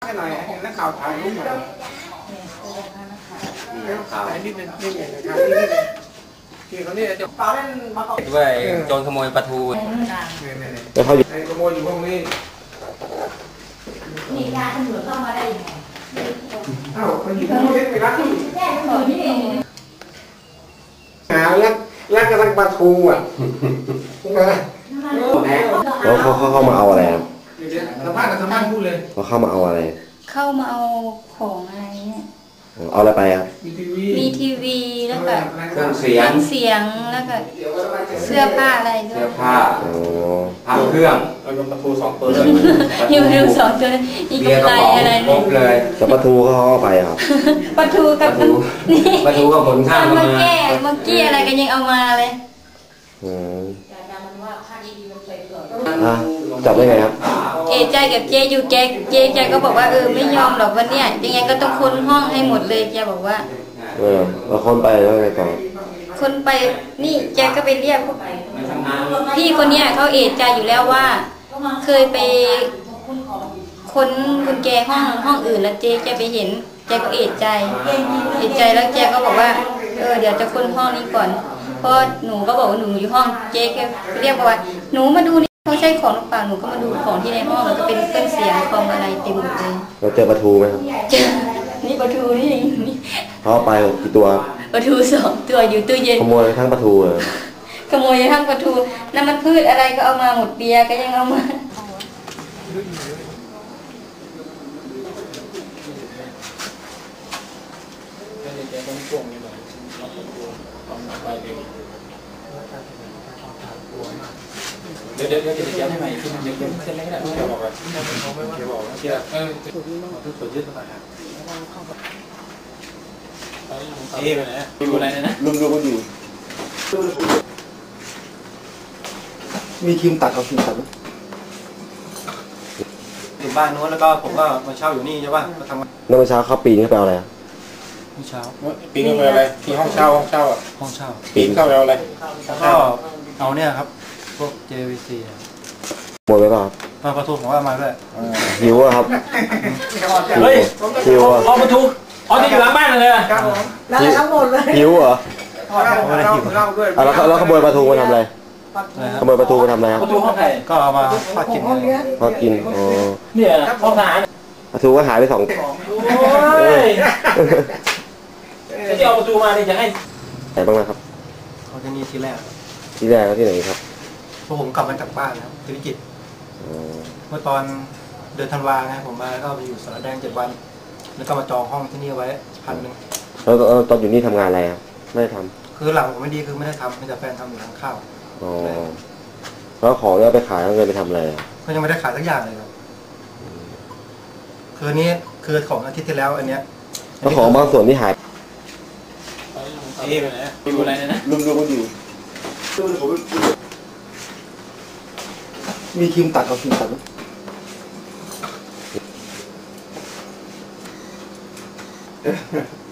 ให้หน่อยนักข่าวถ่ายรูปหน่อยถ่ายนิดนึงนี่เนี่ยถ่ายนิดนึงที่เขาเนี่ยจะปาเล่นมาด้วยโจรขโมยปลาทูแล้วเขาอยู่ขโมยอยู่ห้องนี้นี่ยาตำรวจเข้ามาได้ยังไงอ้าวมันอยู่ห้องเล็กไปรักที่แค่ตำรวจนี่เองหาลักกระทั่งปลาทูอ่ะแล้วเขาเข้ามาเอาอะไรครับสัมภาษณ์พูดเลยเขาเข้ามาเอาอะไรเข้ามาเอาของอะไรเนี่ยเอาอะไรไปครับมีทีวีแล้วก็เครื่องเสียงแล้วก็เสื้อผ้าอะไรด้วยเสื้อผ้าผ้าเครื่องเอาลงปลาทู2 ตัวอยู่ใน2 ตัวอีกอะไรอะไรครบเลยแล้วปลาทูเขาเอาไปครับปลาทูกับนี่ปลาทูกับผลข้าวมาแก้เมื่อกี้อะไรกันยังเอามาเลยจับได้ไงครับเอใจกับเจอยู่เจก็บอกว่าไม่ยอมหรอกวันเนี้ยยังไงก็ต้องค้นห้องให้หมดเลยเจบอกว่าแล้วค้นไปแล้วไงต่อค้นไปนี่เจก็ไปเรียกพี่คนเนี้ยเขาเอใจอยู่แล้วว่าเคยไปค้นกุญแจห้องอื่นแล้วเจไปเห็นเจก็เอใจแล้วเจก็บอกว่าเดี๋ยวจะค้นห้องนี้ก่อนเพราะหนูก็บอกว่าหนูอยู่ห้องเจ๊ก็เรียกว่าหนูมาดูนี่เขาใช้ของหรือเปล่าหนูก็มาดูของที่ในห้องมันก็เป็นเครื่องเสียงคอมอะไรเต็มหมดเลยเราเจอปลาทูไหมครับเจอนี่ปลาทูนี่เขาไปกี่ตัวปลาทู2 ตัวอยู่ตู้เย็นขโมยทั้งปลาทูเลยขโมยทั้งปลาทูน้ำมันพืชอะไรก็เอามาหมดเบียร์ก็ยังเอามาเดี๋ยวให้ใหม่ขึ้นเดี๋ยวเส้นเล็กนะเดี๋ยวบอกว่าเดี๋ยวบอกว่าเชื่อตัวยืดเข้ามาครับไปไหนดูอะไรนะลุมกันอยู่มีทีมตัดเอาทีมตัดไหมอยู่บ้านนู้นแล้วก็ผมก็มาเช่าอยู่นี่ใช่ป่ะมาทำแล้วเมื่อเช้าเขาปีนเข้าไปเอาอะไรเมื่อเช้าปีนเข้าไปอะไรที่ห้องเช่าปีนเข้าไปเอาอะไรก็เอาเนี่ยครับพวก JVC หมดไปป่ะครับปลาทูผมว่ามาด้วยหิวอะครับเฮ้ยหิวเอาปลาทูที่อยู่หลังบ้านเลยครับผมแล้วทั้งหมดเลยหิวเหรอแล้วขโมยปลาทูมาทำอะไรขโมยปลาทูมาทำอะไรครับปลาทูห้องไหนก็เอามาทอดกินเนี่ยห้องทหารปลาทูก็หายไป2 โอ้ยที่เอาปลาทูมาเนี่ยจะให้ไหนบ้างนะครับเขาจะนี่ที่แรกแล้วที่ไหนครับพอผมกลับมาจากบ้านนะครับที่พิจิตรเมื่อตอนเดือนธันวาไงผมมาก็ไปอยู่สระแดง7 วันแล้วก็มาจองห้องที่นี่ไว้1,000 แล้วตอนอยู่นี่ทำงานอะไรครับไม่ได้ทำคือหลังผมไม่ดีคือไม่ได้ทำมีแต่แฟนทำอยู่ทางข้าวแล้วของเนี่ยไปขายแล้วเงินไปทำอะไรก็ยังไม่ได้ขายสักอย่างเลยครับคือนี้คือของอาทิตย์ที่แล้วอันเนี้ยแล้วของบางส่วนที่หายไปไหนดูอะไรนะลุมกันอยู่มีทีมตัดเอาทีมตัดไหม